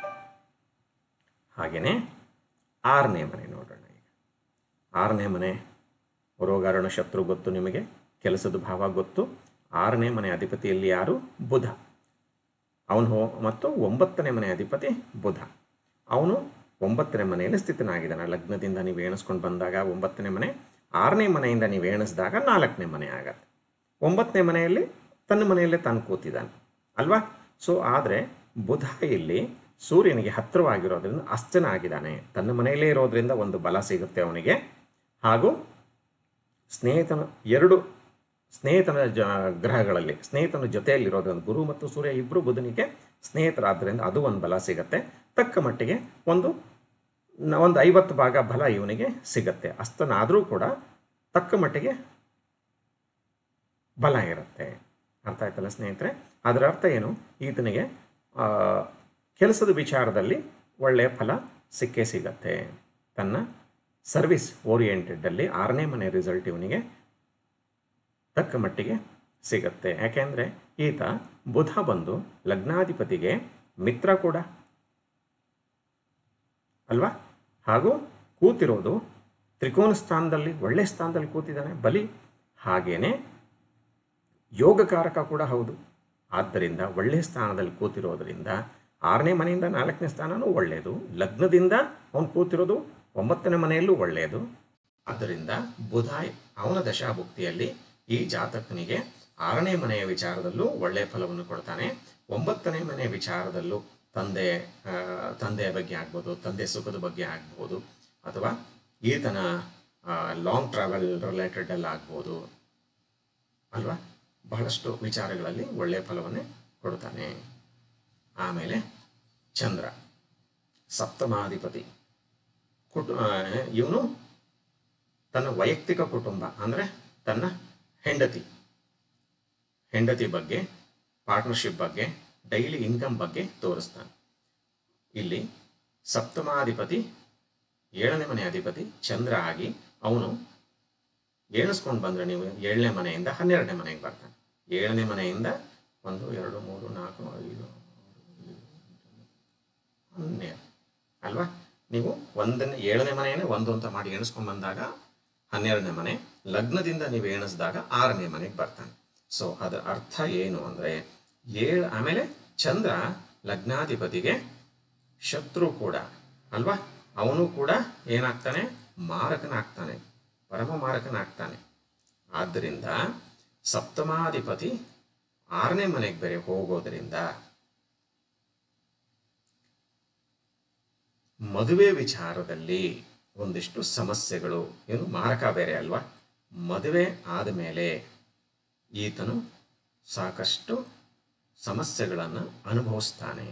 ಹಾಗೆಯೇ ಆರನೇ ಮನೆ ನೋಡೋಣ. ಈಗ ಆರನೇ ಮನೆ ರೋಗಾರಣ ಶತ್ರು ಗೊತ್ತು ನಿಮಗೆ, ಕೆಲಸದ ಭಾವ ಗೊತ್ತು. ಆರನೇ ಮನೆ ಅಧಿಪತಿಯಲ್ಲಿ ಯಾರು? ಬುಧ. ಅವನು ಮತ್ತು ಒಂಬತ್ತನೇ ಮನೆ ಅಧಿಪತಿ ಬುಧ. ಅವನು ಒಂಬತ್ತನೇ ಮನೆಯಲ್ಲಿ ಸ್ಥಿತನಾಗಿದ್ದಾನೆ. ಲಗ್ನದಿಂದ ನೀವು ಎಣಿಸ್ಕೊಂಡು ಬಂದಾಗ ಒಂಬತ್ತನೇ ಮನೆ, ಆರನೇ ಮನೆಯಿಂದ ನೀವು ಎಣಿಸಿದಾಗ ನಾಲ್ಕನೇ ಮನೆ ಆಗತ್ತೆ. ಒಂಬತ್ತನೇ ಮನೆಯಲ್ಲಿ ತನ್ನ ಮನೆಯಲ್ಲೇ ತಾನು ಕೂತಿದ್ದಾನೆ ಅಲ್ವಾ. ಸೊ ಆದರೆ ಬುಧ ಇಲ್ಲಿ ಸೂರ್ಯನಿಗೆ ಹತ್ತಿರವಾಗಿರೋದ್ರಿಂದ ಅಸ್ತನಾಗಿದ್ದಾನೆ. ತನ್ನ ಮನೆಯಲ್ಲೇ ಇರೋದ್ರಿಂದ ಒಂದು ಬಲ ಸಿಗುತ್ತೆ ಅವನಿಗೆ. ಹಾಗೂ ಸ್ನೇಹಿತನ ಎರಡು ಸ್ನೇಹಿತನ ಜ ಗ್ರಹಗಳಲ್ಲಿ ಸ್ನೇಹಿತನ ಜೊತೆಯಲ್ಲಿರೋದ್ರಿಂದ ಗುರು ಮತ್ತು ಸೂರ್ಯ ಇಬ್ಬರು ಬುಧನಿಗೆ ಸ್ನೇಹಿತರಾದ್ದರಿಂದ ಅದು ಒಂದು ಬಲ ಸಿಗುತ್ತೆ. ತಕ್ಕ ಮಟ್ಟಿಗೆ ಒಂದು ಒಂದು ಐವತ್ತು ಭಾಗ ಬಲ ಇವನಿಗೆ ಸಿಗತ್ತೆ. ಅಸ್ತನಾದರೂ ಕೂಡ ತಕ್ಕ ಮಟ್ಟಿಗೆ ಬಲ ಇರುತ್ತೆ. ಅರ್ಥ ಆಯ್ತಲ್ಲ ಸ್ನೇಹಿತರೆ? ಅದರ ಅರ್ಥ ಏನು? ಈತನಿಗೆ ಕೆಲಸದ ವಿಚಾರದಲ್ಲಿ ಒಳ್ಳೆಯ ಫಲ ಸಿಕ್ಕೇ ಸಿಗತ್ತೆ. ತನ್ನ ಸರ್ವಿಸ್ ಓರಿಯೆಂಟೆಡ್ಡಲ್ಲಿ ಆರನೇ ಮನೆ ರಿಸಲ್ಟ್ ಇವನಿಗೆ ತಕ್ಕ ಮಟ್ಟಿಗೆ ಸಿಗತ್ತೆ. ಯಾಕೆಂದರೆ ಈತ ಬುಧ ಬಂದು ಲಗ್ನಾಧಿಪತಿಗೆ ಮಿತ್ರ ಕೂಡ ಅಲ್ವಾ. ಹಾಗೂ ಕೂತಿರೋದು ತ್ರಿಕೋನ ಸ್ಥಾನದಲ್ಲಿ, ಒಳ್ಳೆಯ ಸ್ಥಾನದಲ್ಲಿ ಕೂತಿದ್ದಾನೆ, ಬಲಿ. ಹಾಗೇನೆ ಯೋಗಕಾರಕ ಕೂಡ ಹೌದು. ಆದ್ದರಿಂದ ಒಳ್ಳೆಯ ಸ್ಥಾನದಲ್ಲಿ ಕೂತಿರೋದರಿಂದ ಆರನೇ ಮನೆಯಿಂದ ನಾಲ್ಕನೇ ಸ್ಥಾನವೂ ಒಳ್ಳೆಯದು. ಲಗ್ನದಿಂದ ಅವನು ಕೂತಿರೋದು ಒಂಬತ್ತನೇ ಮನೆಯಲ್ಲೂ ಒಳ್ಳೆಯದು. ಆದ್ದರಿಂದ ಬುಧ ಅವನ ದಶಾಭುಕ್ತಿಯಲ್ಲಿ ಈ ಜಾತಕನಿಗೆ ಆರನೇ ಮನೆಯ ವಿಚಾರದಲ್ಲೂ ಒಳ್ಳೆಯ ಫಲವನ್ನು ಕೊಡ್ತಾನೆ. ಒಂಬತ್ತನೇ ಮನೆಯ ವಿಚಾರದಲ್ಲೂ ತಂದೆ ತಂದೆಯ ಬಗ್ಗೆ ಆಗ್ಬೋದು, ತಂದೆ ಸುಖದ ಬಗ್ಗೆ ಆಗ್ಬೋದು, ಅಥವಾ ಈತನ ಲಾಂಗ್ ಟ್ರಾವೆಲ್ ರಿಲೇಟೆಡಲ್ಲಿ ಆಗ್ಬೋದು ಅಲ್ವಾ. ಬಹಳಷ್ಟು ವಿಚಾರಗಳಲ್ಲಿ ಒಳ್ಳೆಯ ಫಲವನ್ನೇ ಕೊಡ್ತಾನೆ. ಆಮೇಲೆ ಚಂದ್ರ ಸಪ್ತಮಾಧಿಪತಿ. ಕುಟು ಇವನು ತನ್ನ ವೈಯಕ್ತಿಕ ಕುಟುಂಬ ಅಂದರೆ ತನ್ನ ಹೆಂಡತಿ ಹೆಂಡತಿ ಬಗ್ಗೆ, ಪಾರ್ಟ್ನರ್ಶಿಪ್ ಬಗ್ಗೆ, ಡೈಲಿ ಇನ್ಕಮ್ ಬಗ್ಗೆ ತೋರಿಸ್ತಾನೆ. ಇಲ್ಲಿ ಸಪ್ತಮಾಧಿಪತಿ ಏಳನೇ ಮನೆ ಅಧಿಪತಿ ಚಂದ್ರ ಆಗಿ ಅವನು ಎಣಿಸ್ಕೊಂಡು ಬಂದರೆ ನೀವು ಏಳನೇ ಮನೆಯಿಂದ ಹನ್ನೆರಡನೇ ಮನೆಗೆ ಬರ್ತಾನೆ. ಏಳನೇ ಮನೆಯಿಂದ ಒಂದು ಎರಡು ಮೂರು ನಾಲ್ಕು ಐದು ಹನ್ನೆರಡು ಅಲ್ವಾ. ನೀವು ಒಂದನೇ ಏಳನೇ ಮನೆಯೇ ಒಂದು ಅಂತ ಮಾಡಿ ಎಣಿಸ್ಕೊಂಡು ಬಂದಾಗ ಹನ್ನೆರಡನೇ ಮನೆ, ಲಗ್ನದಿಂದ ನೀವು ಎಣಿಸಿದಾಗ ಆರನೇ ಮನೆಗೆ ಬರ್ತಾನೆ. ಸೊ ಅದರ ಅರ್ಥ ಏನು ಅಂದರೆ ಏಳು. ಆಮೇಲೆ ಚಂದ್ರ ಲಗ್ನಾಧಿಪತಿಗೆ ಶತ್ರು ಕೂಡ ಅಲ್ವಾ. ಅವನು ಕೂಡ ಏನಾಗ್ತಾನೆ? ಮಾರಕನಾಗ್ತಾನೆ, ಪರಮ ಮಾರಕನಾಗ್ತಾನೆ. ಆದ್ದರಿಂದ ಸಪ್ತಮಾಧಿಪತಿ ಆರನೇ ಮನೆಗೆ ಬೇರೆ ಹೋಗೋದ್ರಿಂದ ಮದುವೆ ವಿಚಾರದಲ್ಲಿ ಒಂದಿಷ್ಟು ಸಮಸ್ಯೆಗಳು, ಏನು ಮಾರಕ ಬೇರೆ ಅಲ್ವಾ. ಮದುವೆ ಆದಮೇಲೆ ಈತನು ಸಾಕಷ್ಟು ಸಮಸ್ಯೆಗಳನ್ನು ಅನುಭವಿಸ್ತಾನೆ.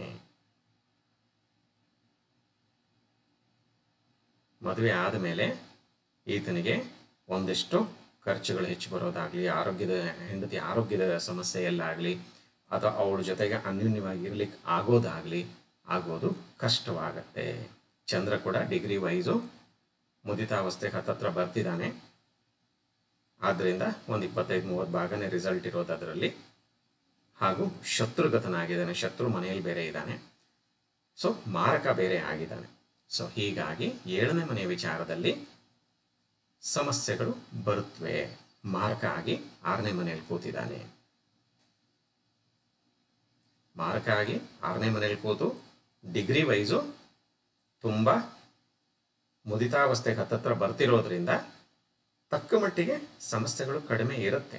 ಮದುವೆ ಆದಮೇಲೆ ಈತನಿಗೆ ಒಂದಿಷ್ಟು ಖರ್ಚುಗಳು ಹೆಚ್ಚು ಬರೋದಾಗಲಿ, ಆರೋಗ್ಯದ ಹೆಂಡತಿ ಆರೋಗ್ಯದ ಸಮಸ್ಯೆಯಲ್ಲಾಗಲಿ, ಅಥವಾ ಅವಳ ಜೊತೆಗೆ ಅನ್ಯೂನ್ಯವಾಗಿ ಇರಲಿಕ್ಕೆ ಆಗೋದಾಗಲಿ ಆಗೋದು ಕಷ್ಟವಾಗತ್ತೆ. ಚಂದ್ರ ಕೂಡ ಡಿಗ್ರಿ ವೈಸು ಮುದಿತಾವಸ್ಥೆಗೆ ಹತ್ತತ್ರ ಬರ್ತಿದ್ದಾನೆ. ಆದ್ದರಿಂದ ಒಂದು ಇಪ್ಪತ್ತೈದು ಮೂವತ್ತು ಭಾಗನೇ ರಿಸಲ್ಟ್ ಇರೋದು ಅದರಲ್ಲಿ. ಹಾಗೂ ಶತ್ರುಗತನಾಗಿದ್ದಾನೆ, ಶತ್ರು ಮನೆಯಲ್ಲಿ ಬೇರೆ ಇದ್ದಾನೆ. ಸೊ ಮಾರಕ ಬೇರೆ ಆಗಿದ್ದಾನೆ. ಸೊ ಹೀಗಾಗಿ ಏಳನೇ ಮನೆಯ ವಿಚಾರದಲ್ಲಿ ಸಮಸ್ಯೆಗಳು ಬರುತ್ತವೆ. ಮಾರಕ ಆಗಿ ಆರನೇ ಮನೆಯಲ್ಲಿ ಕೂತಿದ್ದಾನೆ. ಮಾರಕ ಆಗಿ ಆರನೇ ಮನೆಯಲ್ಲಿ ಕೂತು ಡಿಗ್ರಿ ವೈಸು ತುಂಬ ಮುದಿತಾವಸ್ಥೆಗೆ ಹತ್ತತ್ರ ಬರ್ತಿರೋದ್ರಿಂದ ತಕ್ಕ ಮಟ್ಟಿಗೆ ಸಮಸ್ಯೆಗಳು ಕಡಿಮೆ ಇರುತ್ತೆ.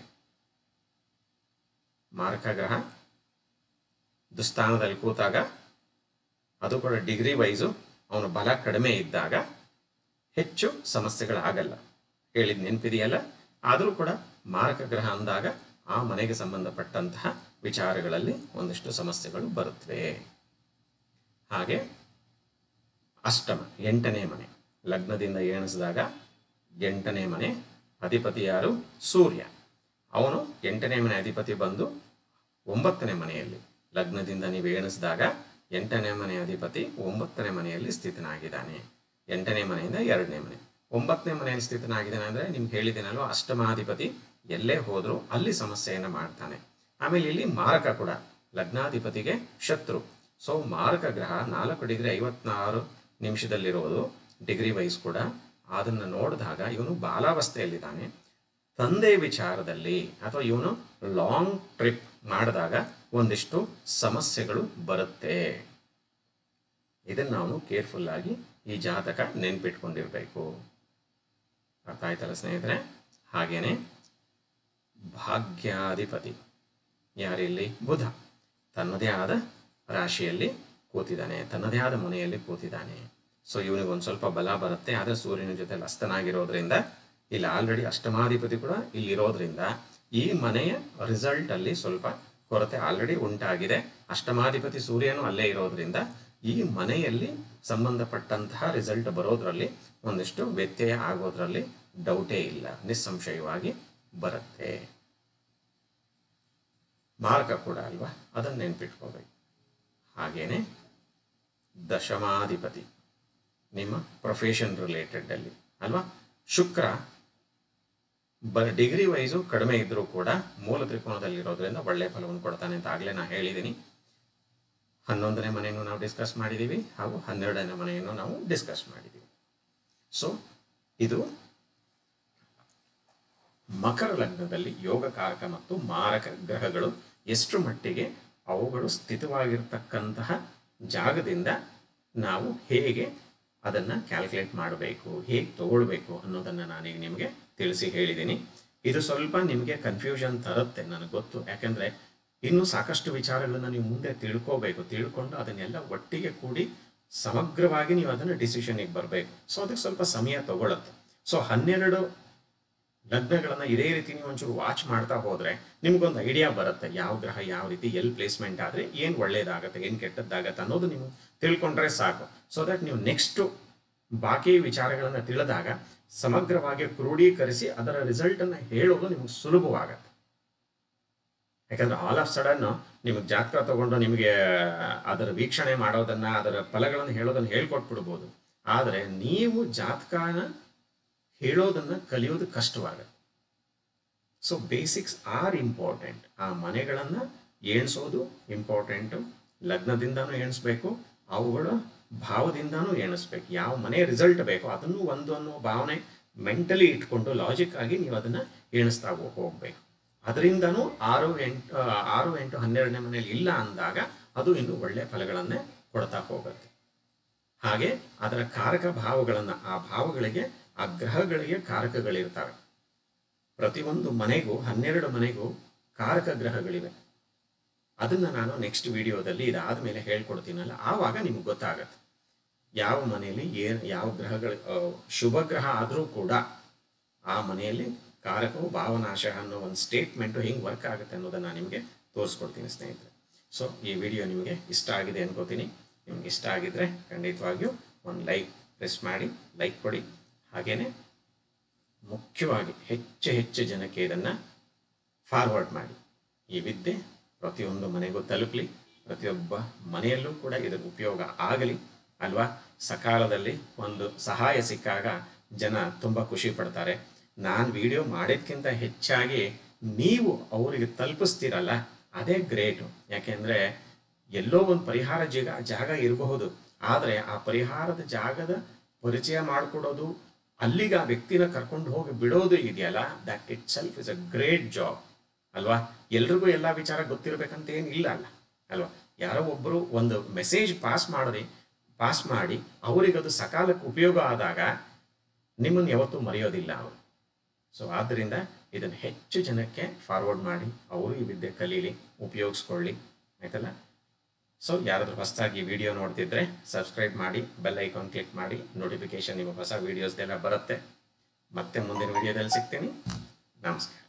ಮಾರಕ ಗ್ರಹ ದುಸ್ಥಾನದಲ್ಲಿ ಕೂತಾಗ, ಅದು ಕೂಡ ಡಿಗ್ರಿ ವೈಸು ಅವನ ಬಲ ಕಡಿಮೆ ಇದ್ದಾಗ ಹೆಚ್ಚು ಸಮಸ್ಯೆಗಳಾಗಲ್ಲ. ಹೇಳಿದ ನೆನಪಿದೆಯಲ್ಲ. ಆದರೂ ಕೂಡ ಮಾರಕ ಗ್ರಹ ಅಂದಾಗ ಆ ಮನೆಗೆ ಸಂಬಂಧಪಟ್ಟಂತಹ ವಿಚಾರಗಳಲ್ಲಿ ಒಂದಿಷ್ಟು ಸಮಸ್ಯೆಗಳು ಬರುತ್ತವೆ. ಹಾಗೆ ಅಷ್ಟಮ ಎಂಟನೇ ಮನೆ ಲಗ್ನದಿಂದ ಎಣಿಸಿದಾಗ ಎಂಟನೇ ಮನೆ ಅಧಿಪತಿ ಯಾರು? ಸೂರ್ಯ. ಅವನು ಎಂಟನೇ ಮನೆ ಅಧಿಪತಿ ಬಂದು ಒಂಬತ್ತನೇ ಮನೆಯಲ್ಲಿ, ಲಗ್ನದಿಂದ ನೀವು ಎಣಿಸಿದಾಗ ಎಂಟನೇ ಮನೆ ಅಧಿಪತಿ ಒಂಬತ್ತನೇ ಮನೆಯಲ್ಲಿ ಸ್ಥಿತನಾಗಿದ್ದಾನೆ. ಎಂಟನೇ ಮನೆಯಿಂದ ಎರಡನೇ ಮನೆ, ಒಂಬತ್ತನೇ ಮನೆಯಲ್ಲಿ ಸ್ಥಿತನಾಗಿದ್ದಾನೆ ಅಂದರೆ ನಿಮ್ಗೆ ಹೇಳಿದ್ದೇನಲ್ವ, ಅಷ್ಟಮಾಧಿಪತಿ ಎಲ್ಲೇ ಹೋದರೂ ಅಲ್ಲಿ ಸಮಸ್ಯೆಯನ್ನು ಮಾಡ್ತಾನೆ. ಆಮೇಲೆ ಇಲ್ಲಿ ಮಾರಕ ಕೂಡ ಲಗ್ನಾಧಿಪತಿಗೆ ಶತ್ರು. ಸೊ ಮಾರಕ ಗ್ರಹ ನಾಲ್ಕು ಡಿಗ್ರಿ ಐವತ್ತಾರು ನಿಮಿಷದಲ್ಲಿರೋದು ಡಿಗ್ರಿ ವೈಸ್ ಕೂಡ. ಅದನ್ನು ನೋಡಿದಾಗ ಇವನು ಬಾಲಾವಸ್ಥೆಯಲ್ಲಿದ್ದಾನೆ. ತಂದೆ ವಿಚಾರದಲ್ಲಿ ಅಥವಾ ಇವನು ಲಾಂಗ್ ಟ್ರಿಪ್ ಮಾಡಿದಾಗ ಒಂದಿಷ್ಟು ಸಮಸ್ಯೆಗಳು ಬರುತ್ತೆ. ಇದನ್ನು ನಾವು ಕೇರ್ಫುಲ್ ಆಗಿ ಈ ಜಾತಕ ನೆನ್ಪಿಟ್ಕೊಂಡಿರ್ಬೇಕು. ಅರ್ಥ ಆಯ್ತಲ್ಲ ಸ್ನೇಹಿತರೆ? ಹಾಗೇನೆ ಭಾಗ್ಯಾಧಿಪತಿ ಯಾರಿಲ್ಲಿ? ಬುಧ. ತನ್ನದೇ ಆದ ರಾಶಿಯಲ್ಲಿ ಕೂತಿದ್ದಾನೆ, ತನ್ನದೇ ಆದ ಮನೆಯಲ್ಲಿ ಕೂತಿದ್ದಾನೆ. ಸೊ ಇವನಿಗೊಂದು ಸ್ವಲ್ಪ ಬಲ ಬರುತ್ತೆ. ಆದರೆ ಸೂರ್ಯನ ಜೊತೆ ಅಸ್ತನಾಗಿರೋದ್ರಿಂದ, ಇಲ್ಲಿ ಆಲ್ರೆಡಿ ಅಷ್ಟಮಾಧಿಪತಿ ಕೂಡ ಇಲ್ಲಿರೋದ್ರಿಂದ ಈ ಮನೆಯ ರಿಸಲ್ಟ್ ಅಲ್ಲಿ ಸ್ವಲ್ಪ ಕೊರತೆ ಆಲ್ರೆಡಿ ಉಂಟಾಗಿದೆ. ಅಷ್ಟಮಾಧಿಪತಿ ಸೂರ್ಯನು ಅಲ್ಲೇ ಇರೋದ್ರಿಂದ ಈ ಮನೆಯಲ್ಲಿ ಸಂಬಂಧಪಟ್ಟಂತಹ ರಿಸಲ್ಟ್ ಬರೋದ್ರಲ್ಲಿ ಒಂದಿಷ್ಟು ವ್ಯತ್ಯಯ ಆಗೋದ್ರಲ್ಲಿ ಡೌಟೇ ಇಲ್ಲ, ನಿಸ್ಸಂಶಯವಾಗಿ ಬರುತ್ತೆ. ಮಾರಕ ಕೂಡ ಅಲ್ವಾ, ಅದನ್ನು ನೆನ್ಪಿಟ್ಕೋಬೇಕು. ಹಾಗೇನೆ ದಶಮಾಧಿಪತಿ ನಿಮ್ಮ ಪ್ರೊಫೆಷನ್ ರಿಲೇಟೆಡ್ ಅಲ್ಲಿ ಅಲ್ವಾ. ಶುಕ್ರ ಬ ಡಿಗ್ರಿ ವೈಸು ಕಡಿಮೆ ಇದ್ರೂ ಕೂಡ ಮೂಲ ತ್ರಿಕೋನದಲ್ಲಿರೋದ್ರಿಂದ ಒಳ್ಳೆಯ ಫಲವನ್ನು ಕೊಡ್ತಾನೆ ಅಂತ ಆಗಲೇ ನಾನು ಹೇಳಿದ್ದೀನಿ. ಹನ್ನೊಂದನೇ ಮನೆಯನ್ನು ನಾವು ಡಿಸ್ಕಸ್ ಮಾಡಿದ್ದೀವಿ, ಹಾಗೂ ಹನ್ನೆರಡನೇ ಮನೆಯನ್ನು ನಾವು ಡಿಸ್ಕಸ್ ಮಾಡಿದ್ದೀವಿ. ಸೊ ಇದು ಮಕರ ಲಗ್ನದಲ್ಲಿ ಯೋಗಕಾರಕ ಮತ್ತು ಮಾರಕ ಗ್ರಹಗಳು ಎಷ್ಟು ಮಟ್ಟಿಗೆ ಅವುಗಳು ಸ್ಥಿತವಾಗಿರ್ತಕ್ಕಂತಹ ಜಾಗದಿಂದ ನಾವು ಹೇಗೆ ಅದನ್ನು ಕ್ಯಾಲ್ಕುಲೇಟ್ ಮಾಡಬೇಕು, ಹೇಗೆ ತಗೊಳ್ಬೇಕು ಅನ್ನೋದನ್ನು ನಾನೀಗ ನಿಮಗೆ ತಿಳಿಸಿ ಹೇಳಿದ್ದೀನಿ. ಇದು ಸ್ವಲ್ಪ ನಿಮಗೆ ಕನ್ಫ್ಯೂಷನ್ ತರುತ್ತೆ, ನನಗೆ ಗೊತ್ತು. ಯಾಕೆಂದರೆ ಇನ್ನೂ ಸಾಕಷ್ಟು ವಿಚಾರಗಳನ್ನು ನೀವು ಮುಂದೆ ತಿಳ್ಕೋಬೇಕು. ತಿಳ್ಕೊಂಡು ಅದನ್ನೆಲ್ಲ ಒಟ್ಟಿಗೆ ಕೂಡಿ ಸಮಗ್ರವಾಗಿ ನೀವು ಅದನ್ನು ಡಿಸಿಷನ್ಗೆ ಬರಬೇಕು. ಸೊ ಅದಕ್ಕೆ ಸ್ವಲ್ಪ ಸಮಯ ತಗೊಳುತ್ತೆ. ಸೊ ಹನ್ನೆರಡು ಲಗ್ನಗಳನ್ನು ಇದೇ ರೀತಿ ನೀವು ಒಂಚೂರು ವಾಚ್ ಮಾಡ್ತಾ ಹೋದರೆ ನಿಮ್ಗೊಂದು ಐಡಿಯಾ ಬರುತ್ತೆ, ಯಾವ ಗ್ರಹ ಯಾವ ರೀತಿ ಎಲ್ಲಿ ಪ್ಲೇಸ್ಮೆಂಟ್ ಆದರೆ ಏನು ಒಳ್ಳೇದಾಗತ್ತೆ, ಏನು ಕೆಟ್ಟದ್ದಾಗತ್ತೆ ಅನ್ನೋದು ನೀವು ತಿಳ್ಕೊಂಡ್ರೆ ಸಾಕು. ಸೊ ದಟ್ ನೀವು ನೆಕ್ಸ್ಟು ಬಾಕಿ ವಿಚಾರಗಳನ್ನು ತಿಳಿದಾಗ ಸಮಗ್ರವಾಗಿ ಕ್ರೋಢೀಕರಿಸಿ ಅದರ ರಿಸಲ್ಟನ್ನು ಹೇಳೋದು ನಿಮಗೆ ಸುಲಭವಾಗತ್ತೆ. ಯಾಕಂದರೆ ಆಲ್ ಆಫ್ ಸಡನ್ ನಿಮಗೆ ಜಾತಕ ತಗೊಂಡು ನಿಮಗೆ ಅದರ ವೀಕ್ಷಣೆ ಮಾಡೋದನ್ನು, ಅದರ ಫಲಗಳನ್ನು ಹೇಳೋದನ್ನು ಹೇಳ್ಕೊಟ್ಬಿಡ್ಬೋದು. ಆದರೆ ನೀವು ಜಾತಕನ ಹೇಳೋದನ್ನು ಕಲಿಯೋದು ಕಷ್ಟವಾಗುತ್ತೆ. So basics are important. ಆ ಮನೆಗಳನ್ನು ಎಣಿಸೋದು ಇಂಪಾರ್ಟೆಂಟು. ಲಗ್ನದಿಂದನೂ ಎಣಿಸ್ಬೇಕು, ಅವುಗಳ ಭಾವದಿಂದನೂ ಎಣಿಸ್ಬೇಕು. ಯಾವ ಮನೆ ರಿಸಲ್ಟ್ ಬೇಕೋ ಅದನ್ನು ಒಂದು ಅನ್ನೋ ಭಾವನೆ ಮೆಂಟಲಿ ಇಟ್ಕೊಂಡು ಲಾಜಿಕ್ ಆಗಿ ನೀವು ಅದನ್ನು ಎಣಿಸ್ತಾ ಹೋಗಬೇಕು. ಅದರಿಂದನೂ ಆರು ಎಂಟು ಆರು ಎಂಟು ಹನ್ನೆರಡನೇ ಮನೆಯಲ್ಲಿ ಇಲ್ಲ ಅಂದಾಗ ಅದು ಇನ್ನೂ ಒಳ್ಳೆಯ ಫಲಗಳನ್ನೇ ಕೊಡ್ತಾ ಹೋಗುತ್ತೆ. ಹಾಗೆ ಅದರ ಕಾರಕ ಭಾವಗಳನ್ನು, ಆ ಭಾವಗಳಿಗೆ ಆ ಗ್ರಹಗಳಿಗೆ ಕಾರಕಗಳಿರ್ತವೆ. ಪ್ರತಿಯೊಂದು ಮನೆಗೂ ಹನ್ನೆರಡು ಮನೆಗೂ ಕಾರಕ ಗ್ರಹಗಳಿವೆ. ಅದನ್ನು ನಾನು ನೆಕ್ಸ್ಟ್ ವಿಡಿಯೋದಲ್ಲಿ ಇದಾದ ಮೇಲೆ ಹೇಳ್ಕೊಡ್ತೀನಲ್ಲ, ಆವಾಗ ನಿಮ್ಗೆ ಗೊತ್ತಾಗತ್ತೆ ಯಾವ ಮನೆಯಲ್ಲಿ ಏನು ಯಾವ ಗ್ರಹಗಳು ಶುಭ ಗ್ರಹ ಆದರೂ ಕೂಡ ಆ ಮನೆಯಲ್ಲಿ ಕಾರಕವು ಭಾವನಾಶ ಅನ್ನೋ ಒಂದು ಸ್ಟೇಟ್ಮೆಂಟು ಹೆಂಗೆ ವರ್ಕ್ ಆಗುತ್ತೆ ಅನ್ನೋದನ್ನು ನಾನು ನಿಮಗೆ ತೋರಿಸ್ಕೊಡ್ತೀನಿ ಸ್ನೇಹಿತರೆ. ಸೊ ಈ ವಿಡಿಯೋ ನಿಮಗೆ ಇಷ್ಟ ಆಗಿದೆ ಅನ್ಕೋತೀನಿ. ನಿಮ್ಗೆ ಇಷ್ಟ ಆಗಿದ್ದರೆ ಖಂಡಿತವಾಗಿಯೂ ಒಂದು ಲೈಕ್ ಪ್ರೆಸ್ ಮಾಡಿ, ಲೈಕ್ ಕೊಡಿ. ಹಾಗೆಯೇ ಮುಖ್ಯವಾಗಿ ಹೆಚ್ಚು ಹೆಚ್ಚು ಜನಕ್ಕೆ ಇದನ್ನು ಫಾರ್ವರ್ಡ್ ಮಾಡಿ. ಈ ವಿದ್ಯೆ ಪ್ರತಿಯೊಂದು ಮನೆಗೂ ತಲುಪಲಿ, ಪ್ರತಿಯೊಬ್ಬ ಮನೆಯಲ್ಲೂ ಕೂಡ ಇದರ ಉಪಯೋಗ ಆಗಲಿ ಅಲ್ವಾ. ಸಕಾಲದಲ್ಲಿ ಒಂದು ಸಹಾಯ ಸಿಕ್ಕಾಗ ಜನ ತುಂಬ ಖುಷಿ ಪಡ್ತಾರೆ. ನಾನು ವಿಡಿಯೋ ಮಾಡೋದಕ್ಕಿಂತ ಹೆಚ್ಚಾಗಿ ನೀವು ಅವರಿಗೆ ತಲುಪಿಸ್ತೀರಲ್ಲ, ಅದೇ ಗ್ರೇಟು. ಯಾಕೆಂದರೆ ಎಲ್ಲೋ ಒಂದು ಪರಿಹಾರ ಜಾಗ ಜಾಗ ಇರಬಹುದು, ಆದರೆ ಆ ಪರಿಹಾರದ ಜಾಗದ ಪರಿಚಯ ಮಾಡಿಕೊಡೋದು, ಅಲ್ಲಿಗೆ ಆ ವ್ಯಕ್ತಿನ ಕರ್ಕೊಂಡು ಹೋಗಿ ಬಿಡೋದು ಇದೆಯಲ್ಲ, that itself is a great job ಅಲ್ವಾ. ಎಲ್ರಿಗೂ ಎಲ್ಲ ವಿಚಾರ ಗೊತ್ತಿರಬೇಕಂತ ಏನು ಇಲ್ಲ ಅಲ್ಲ ಅಲ್ವಾ. ಯಾರೋ ಒಬ್ಬರು ಒಂದು ಮೆಸೇಜ್ ಪಾಸ್ ಮಾಡಿ ಪಾಸ್ ಮಾಡಿ ಅವರಿಗದು ಸಕಾಲಕ್ಕೆ ಉಪಯೋಗ ಆದಾಗ ನಿಮ್ಮನ್ನು ಯಾವತ್ತೂ ಮರೆಯೋದಿಲ್ಲ ಅವರು. ಸೊ ಆದ್ದರಿಂದ ಇದನ್ನು ಹೆಚ್ಚು ಜನಕ್ಕೆ ಫಾರ್ವರ್ಡ್ ಮಾಡಿ, ಅವರು ಈ ವಿದ್ಯೆ ಕಲೀಲಿ, ಉಪಯೋಗಿಸ್ಕೊಳ್ಳಿ, ಆಯ್ತಲ್ಲ. ಸೊ ಯಾರಾದರೂ ಹೊಸದಾಗಿ ವಿಡಿಯೋ ನೋಡ್ತಿದ್ರೆ ಸಬ್ಸ್ಕ್ರೈಬ್ ಮಾಡಿ, ಬೆಲ್ ಐಕಾನ್ ಕ್ಲಿಕ್ ಮಾಡಿ, ನೋಟಿಫಿಕೇಶನ್ ನಿಮ್ಮ ಹೊಸ ವೀಡಿಯೋಸ್ದೆಲ್ಲ ಬರುತ್ತೆ. ಮತ್ತೆ ಮುಂದಿನ ವಿಡಿಯೋದಲ್ಲಿ ಸಿಗ್ತೀನಿ. ನಮಸ್ಕಾರ.